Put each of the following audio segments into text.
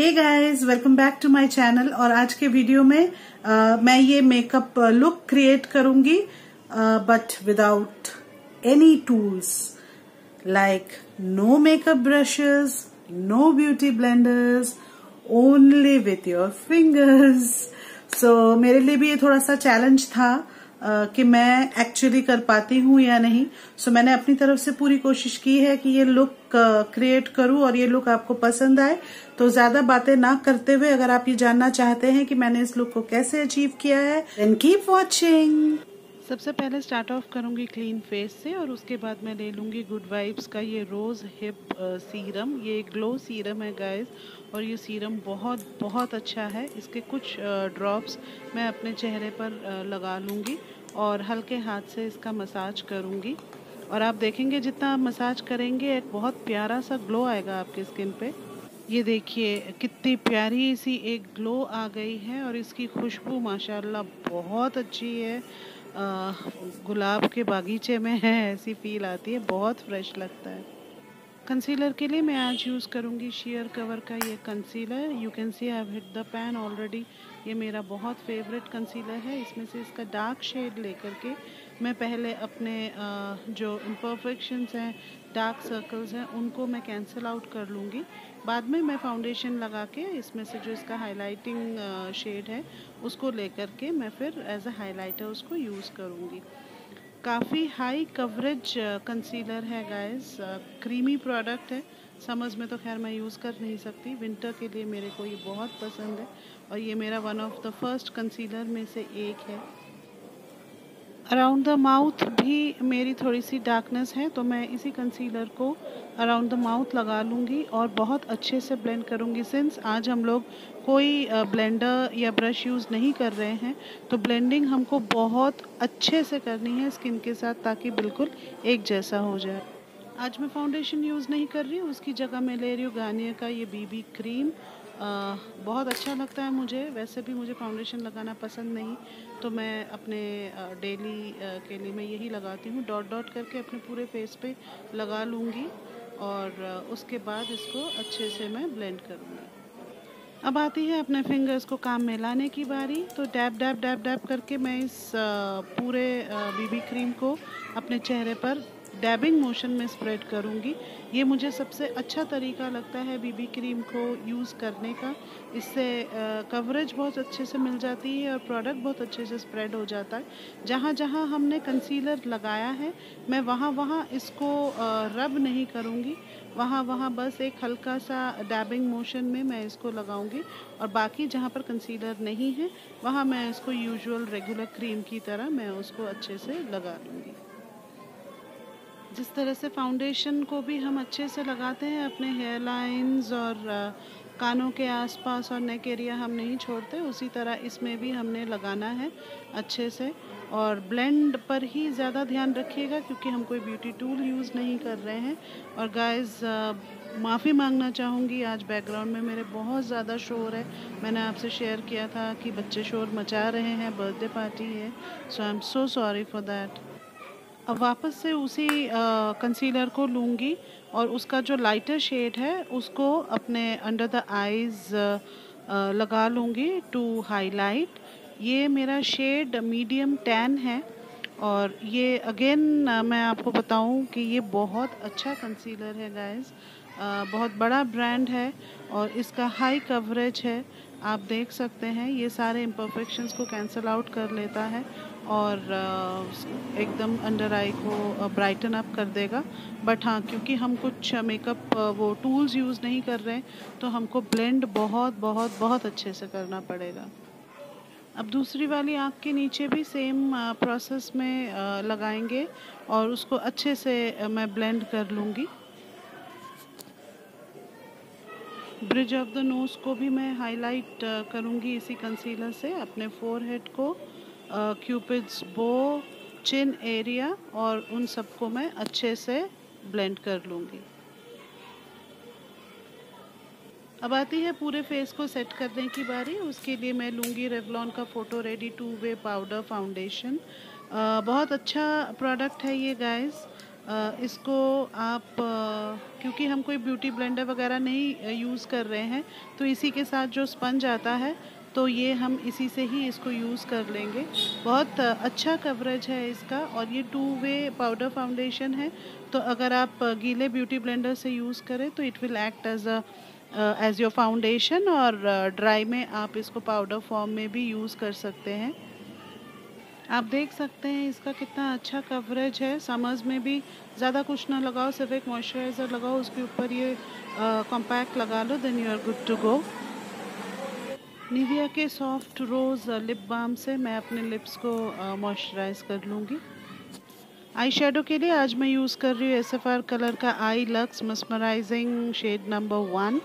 Hey guys, welcome back to my channel. और आज के वीडियो में मैं ये मेकअप लुक क्रिएट करूंगी but without any tools, like no makeup brushes, no beauty blenders, only with your fingers. So मेरे लिए भी ये थोड़ा सा चैलेंज था कि मैं एक्चुअली कर पाती हूँ या नहीं। सो मैंने अपनी तरफ से पूरी कोशिश की है कि ये लुक क्रिएट करूँ और ये लुक आपको पसंद आए। तो ज्यादा बातें ना करते हुए, अगर आप ये जानना चाहते हैं कि मैंने इस लुक को कैसे अचीव किया है, देन कीप वॉचिंग। सबसे पहले स्टार्ट ऑफ करूंगी क्लीन फेस से और उसके बाद मैं ले लूंगी गुड वाइब्स का ये रोज़ हिप सीरम। ये ग्लो सीरम है गाइस, और ये सीरम बहुत बहुत अच्छा है। इसके कुछ ड्रॉप्स मैं अपने चेहरे पर लगा लूंगी और हल्के हाथ से इसका मसाज करूंगी। और आप देखेंगे जितना आप मसाज करेंगे एक बहुत प्यारा सा ग्लो आएगा आपके स्किन पे। ये देखिए कितनी प्यारी सी एक ग्लो आ गई है और इसकी खुशबू माशाल्लाह बहुत अच्छी है। गुलाब के बागीचे में है ऐसी फील आती है, बहुत फ्रेश लगता है। कंसीलर के लिए मैं आज यूज़ करूँगी शेयर कवर का ये concealer. You can see I have hit the pan already. ये मेरा बहुत फेवरेट कंसीलर है। इसमें से इसका डार्क शेड लेकर के मैं पहले अपने जो इम्परफेक्शंस हैं, डार्क सर्कल्स हैं, उनको मैं कैंसिल आउट कर लूँगी। बाद में मैं फाउंडेशन लगा के इसमें से जो इसका हाइलाइटिंग शेड है उसको लेकर के मैं फिर एज अ हाइलाइटर उसको यूज़ करूँगी। काफ़ी हाई कवरेज कंसीलर है गाइस, क्रीमी प्रोडक्ट है। समर्स में तो खैर मैं यूज़ कर नहीं सकती, विंटर के लिए मेरे को ये बहुत पसंद है और ये मेरा one of the first concealer में से एक है। अराउंड द माउथ भी मेरी थोड़ी सी डार्कनेस है, तो मैं इसी कंसीलर को अराउंड द माउथ लगा लूँगी और बहुत अच्छे से ब्लेंड करूँगी। सिंस आज हम लोग कोई ब्लेंडर या ब्रश यूज़ नहीं कर रहे हैं, तो ब्लेंडिंग हमको बहुत अच्छे से करनी है स्किन के साथ, ताकि बिल्कुल एक जैसा हो जाए। आज मैं फाउंडेशन यूज़ नहीं कर रही हूँ, उसकी जगह मैं ले रही हूँ गार्नियर का ये बीबी क्रीम। बहुत अच्छा लगता है मुझे। वैसे भी मुझे फाउंडेशन लगाना पसंद नहीं, तो मैं अपने डेली के लिए मैं यही लगाती हूँ। डॉट डॉट करके अपने पूरे फेस पे लगा लूँगी और उसके बाद इसको अच्छे से मैं ब्लेंड करूँगी। अब आती है अपने फिंगर्स को काम में लाने की बारी। तो डैब डैब डैब डैब करके मैं इस पूरे बीबी क्रीम को अपने चेहरे पर डैबिंग मोशन में स्प्रेड करूँगी। ये मुझे सबसे अच्छा तरीका लगता है बीबी क्रीम को यूज़ करने का। इससे कवरेज बहुत अच्छे से मिल जाती है और प्रोडक्ट बहुत अच्छे से स्प्रेड हो जाता है। जहाँ जहाँ हमने कंसीलर लगाया है मैं वहाँ वहाँ इसको रब नहीं करूँगी, वहाँ वहाँ बस एक हल्का सा डैबिंग मोशन में मैं इसको लगाऊंगी और बाकी जहाँ पर कंसीलर नहीं है वहाँ मैं इसको यूजुअल रेगुलर क्रीम की तरह मैं उसको अच्छे से लगा लूँगी। जिस तरह से फाउंडेशन को भी हम अच्छे से लगाते हैं अपने हेयर लाइंस और कानों के आसपास और नेक एरिया हम नहीं छोड़ते, उसी तरह इसमें भी हमने लगाना है अच्छे से। और ब्लेंड पर ही ज़्यादा ध्यान रखिएगा क्योंकि हम कोई ब्यूटी टूल यूज़ नहीं कर रहे हैं। और गाइस माफ़ी मांगना चाहूँगी, आज बैकग्राउंड में मेरे बहुत ज़्यादा शोर है। मैंने आपसे शेयर किया था कि बच्चे शोर मचा रहे हैं, बर्थडे पार्टी है, so I am so sorry for that. अब वापस से उसी कंसीलर को लूँगी और उसका जो लाइटर शेड है उसको अपने अंडर द आईज़ लगा लूँगी टू हाईलाइट। ये मेरा शेड मीडियम टैन है और ये अगेन मैं आपको बताऊं कि ये बहुत अच्छा कंसीलर है गाइस। बहुत बड़ा ब्रांड है और इसका हाई कवरेज है। आप देख सकते हैं ये सारे इम्परफेक्शंस को कैंसिल आउट कर लेता है और एकदम अंडर आई को ब्राइटन अप कर देगा। बट हाँ, क्योंकि हम कुछ मेकअप वो टूल्स यूज़ नहीं कर रहे हैं तो हमको ब्लेंड बहुत बहुत बहुत अच्छे से करना पड़ेगा। अब दूसरी वाली आँख के नीचे भी सेम प्रोसेस में लगाएंगे और उसको अच्छे से मैं ब्लेंड कर लूँगी। ब्रिज ऑफ द नोज़ को भी मैं हाईलाइट करूँगी इसी कंसीलर से। अपने फोरहेड को, क्यूपिड्स बो, चिन एरिया और उन सबको मैं अच्छे से ब्लेंड कर लूँगी। अब आती है पूरे फेस को सेट करने की बारी। उसके लिए मैं लूँगी रेवलॉन का photo ready 2 way powder foundation. बहुत अच्छा प्रोडक्ट है ये गाइस। इसको आप क्योंकि हम कोई ब्यूटी ब्लेंडर वगैरह नहीं यूज़ कर रहे हैं, तो इसी के साथ जो स्पंज आता है तो ये हम इसी से ही इसको यूज़ कर लेंगे। बहुत अच्छा कवरेज है इसका, और ये 2 वे पाउडर फाउंडेशन है, तो अगर आप गीले ब्यूटी ब्लेंडर से यूज़ करें तो it will act as your foundation, और ड्राई में आप इसको पाउडर फॉर्म में भी यूज़ कर सकते हैं। आप देख सकते हैं इसका कितना अच्छा कवरेज है। समर्स में भी ज़्यादा कुछ ना लगाओ, सिर्फ एक मॉइस्चराइज़र लगाओ, उसके ऊपर ये कॉम्पैक्ट लगा लो, then you are good to go. Nivea के सॉफ्ट रोज़ लिप बाम से मैं अपने लिप्स को मॉइस्चराइज़ कर लूँगी। आई शेडो के लिए आज मैं यूज़ कर रही हूँ SFR कलर का eye lux mesmerising shade number 1।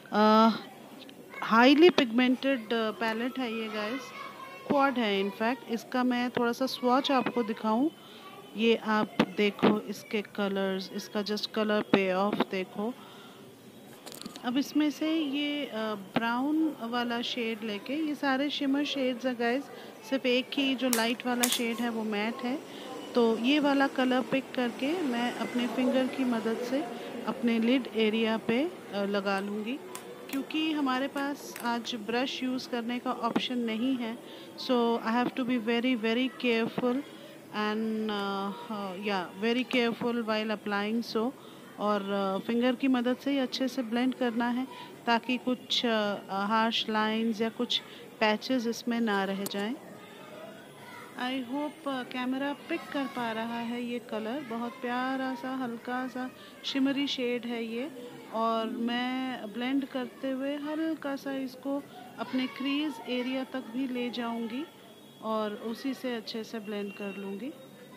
Highly pigmented palette है ये गाइस, क्वाड है इनफैक्ट। इसका मैं थोड़ा सा स्वॉच आपको दिखाऊं, ये आप देखो इसके कलर्स, इसका जस्ट कलर पे ऑफ देखो। अब इसमें से ये ब्राउन वाला शेड लेके, ये सारे शिमर शेड्स है गाइस, सिर्फ एक ही जो लाइट वाला शेड है वो मैट है, तो ये वाला कलर पिक करके मैं अपने फिंगर की मदद से अपने लिड एरिया पे लगा लूँगी। क्योंकि हमारे पास आज ब्रश यूज़ करने का ऑप्शन नहीं है, so I have to be very very careful and very careful while applying so. और फिंगर की मदद से ही अच्छे से ब्लेंड करना है, ताकि कुछ हार्श लाइंस या कुछ पैचेस इसमें ना रह जाएं। आई होप कैमरा पिक कर पा रहा है ये कलर, बहुत प्यारा सा हल्का सा शिमरी शेड है ये, और मैं ब्लेंड करते हुए हल्का सा इसको अपने क्रीज एरिया तक भी ले जाऊंगी और उसी से अच्छे से ब्लेंड कर लूँगी।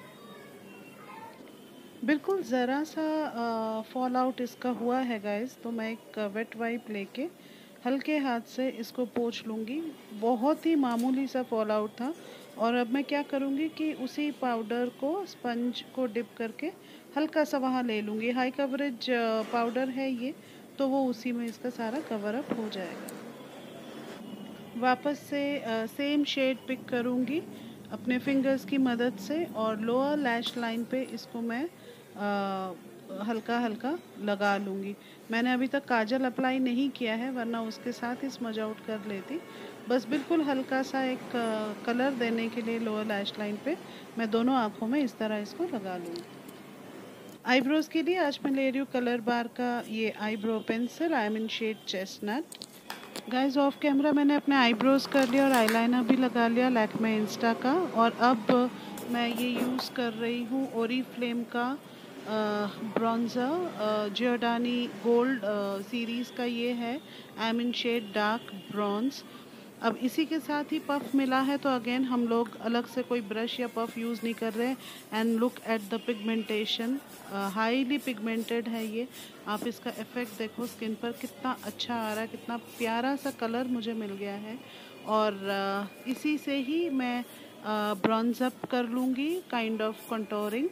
बिल्कुल ज़रा सा फॉल आउट इसका हुआ है गाइस, तो मैं एक वेट वाइप लेके हल्के हाथ से इसको पोंछ लूँगी। बहुत ही मामूली सा फॉल आउट था, और अब मैं क्या करूँगी कि उसी पाउडर को, स्पंज को डिप करके हल्का सा वहाँ ले लूँगी। हाई कवरेज पाउडर है ये, तो वो उसी में इसका सारा कवर अप हो जाएगा। वापस से सेम शेड पिक करूँगी अपने फिंगर्स की मदद से, और लोअर लैश लाइन पे इसको मैं हल्का हल्का लगा लूँगी। मैंने अभी तक काजल अप्लाई नहीं किया है, वरना उसके साथ ही स्मज आउट कर लेती। बस बिल्कुल हल्का सा एक कलर देने के लिए लोअर लैश लाइन पे मैं दोनों आँखों में इस तरह इसको लगा लूँगी। आईब्रोज़ के लिए आज मैं ले रही हूँ कलर बार का ये eyebrow pencil, I am in shade chestnut. Guys off camera मैंने अपने आईब्रोज़ कर लिया और आईलाइनर भी लगा लिया लैक्मे इंस्टा का, और अब मैं ये यूज़ कर रही हूँ ओरीफ्लेम का ब्रॉन्ज़र, जियोडानी गोल्ड सीरीज़ का ये है, I am in shade dark bronze. अब इसी के साथ ही पफ मिला है, तो अगेन हम लोग अलग से कोई ब्रश या पफ यूज़ नहीं कर रहे हैं। And look at the pigmentation, highly pigmented है ये। आप इसका इफ़ेक्ट देखो स्किन पर, कितना अच्छा आ रहा है, कितना प्यारा सा कलर मुझे मिल गया है। और इसी से ही मैं ब्रॉन्ज अप कर लूँगी, काइंड ऑफ कंटोरिंग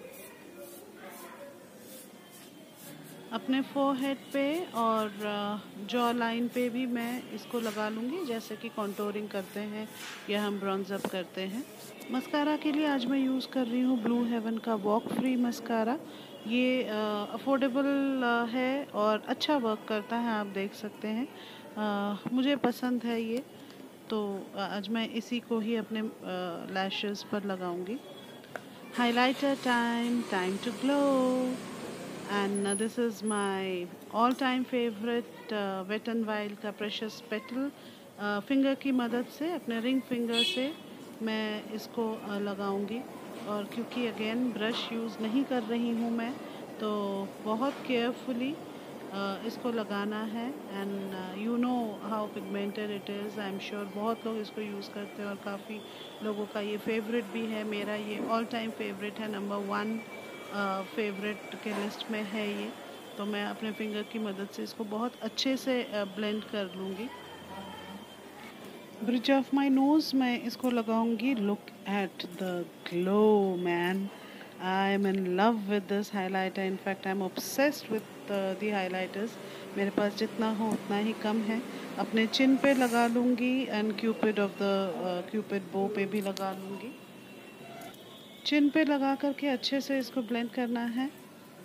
अपने फोरहेड पे, और जॉ लाइन पे भी मैं इसको लगा लूँगी, जैसे कि कंटोरिंग करते हैं या हम ब्रॉन्ज अप करते हैं। मस्कारा के लिए आज मैं यूज़ कर रही हूँ ब्लू हेवन का वॉक फ्री मस्कारा। ये अफोर्डेबल है और अच्छा वर्क करता है, आप देख सकते हैं। मुझे पसंद है ये, तो आज मैं इसी को ही अपने लैशेस पर लगाऊंगी। Highlighter time to glow, and this is my all time favorite Wet n Wild का प्रेशियस पेटल। फिंगर की मदद से, अपने रिंग फिंगर से मैं इसको लगाऊंगी, और क्योंकि अगेन ब्रश यूज़ नहीं कर रही हूँ मैं, तो बहुत केयरफुली इसको लगाना है। And you know how pigmented it is, I am sure बहुत लोग इसको यूज़ करते हैं, और काफ़ी लोगों का ये फेवरेट भी है। मेरा ये ऑल टाइम फेवरेट है, नंबर 1 फेवरेट के लिस्ट में है ये। तो मैं अपने फिंगर की मदद से इसको बहुत अच्छे से ब्लेंड कर लूँगी। ब्रिज ऑफ माई नोज़ मैं इसको लगाऊंगी। Look at the glow man, I am in love with this highlighter. In fact I am obsessed with the highlighters. मेरे पास जितना हो उतना ही कम है। अपने चिन पे लगा लूँगी, and cupid of the cupid bow पे भी लगा लूँगी। चिन पे लगा करके अच्छे से इसको ब्लेंड करना है।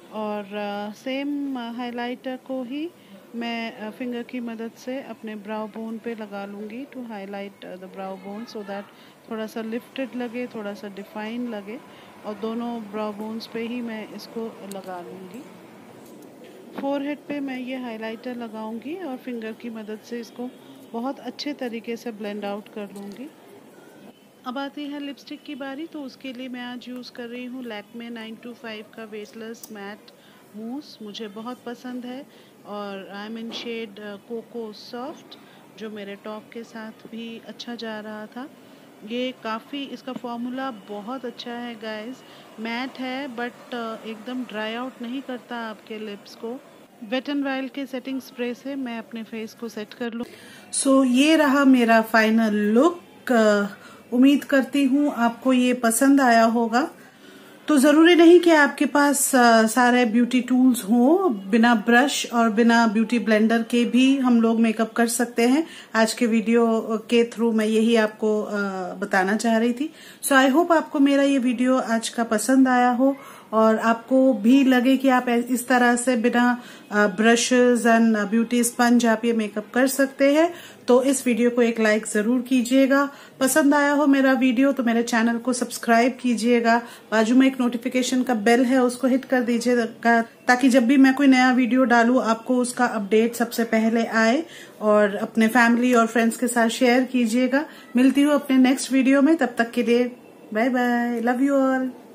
और सेम हाइलाइटर को ही मैं फिंगर की मदद से अपने ब्राउ बोन पे लगा लूँगी to highlight the brow bone, so that थोड़ा सा लिफ्टेड लगे, थोड़ा सा डिफाइन लगे। और दोनों ब्राउ बोन्स पे ही मैं इसको लगा लूँगी। फोरहेड पे मैं ये हाइलाइटर लगाऊंगी और फिंगर की मदद से इसको बहुत अच्छे तरीके से ब्लेंड आउट कर लूँगी। अब आती है लिपस्टिक की बारी, तो उसके लिए मैं आज यूज़ कर रही हूँ लैक्मे 925 का वेटलेस मैट मूस। मुझे बहुत पसंद है और I am in shade coco soft, जो मेरे टॉप के साथ भी अच्छा जा रहा था। ये काफ़ी, इसका फॉर्मूला बहुत अच्छा है गाइस। मैट है बट एकदम ड्राई आउट नहीं करता आपके लिप्स को। वेट एंड वाइल्ड के सेटिंग स्प्रे से मैं अपने फेस को सेट कर लूँ। सो ये रहा मेरा फाइनल लुक। उम्मीद करती हूँ आपको ये पसंद आया होगा। तो जरूरी नहीं कि आपके पास सारे ब्यूटी टूल्स हों, बिना ब्रश और बिना ब्यूटी ब्लेंडर के भी हम लोग मेकअप कर सकते हैं। आज के वीडियो के थ्रू मैं यही आपको बताना चाह रही थी। सो आई होप आपको मेरा ये वीडियो आज का पसंद आया हो और आपको भी लगे कि आप इस तरह से बिना ब्रशेस एंड ब्यूटी स्पंज आप ये मेकअप कर सकते हैं। तो इस वीडियो को एक लाइक जरूर कीजिएगा। पसंद आया हो मेरा वीडियो तो मेरे चैनल को सब्सक्राइब कीजिएगा। बाजू में एक नोटिफिकेशन का बेल है, उसको हिट कर दीजिएगा ताकि जब भी मैं कोई नया वीडियो डालूं आपको उसका अपडेट सबसे पहले आए। और अपने फैमिली और फ्रेंड्स के साथ शेयर कीजिएगा। मिलती हूँ अपने नेक्स्ट वीडियो में, तब तक के लिए bye bye, love you all.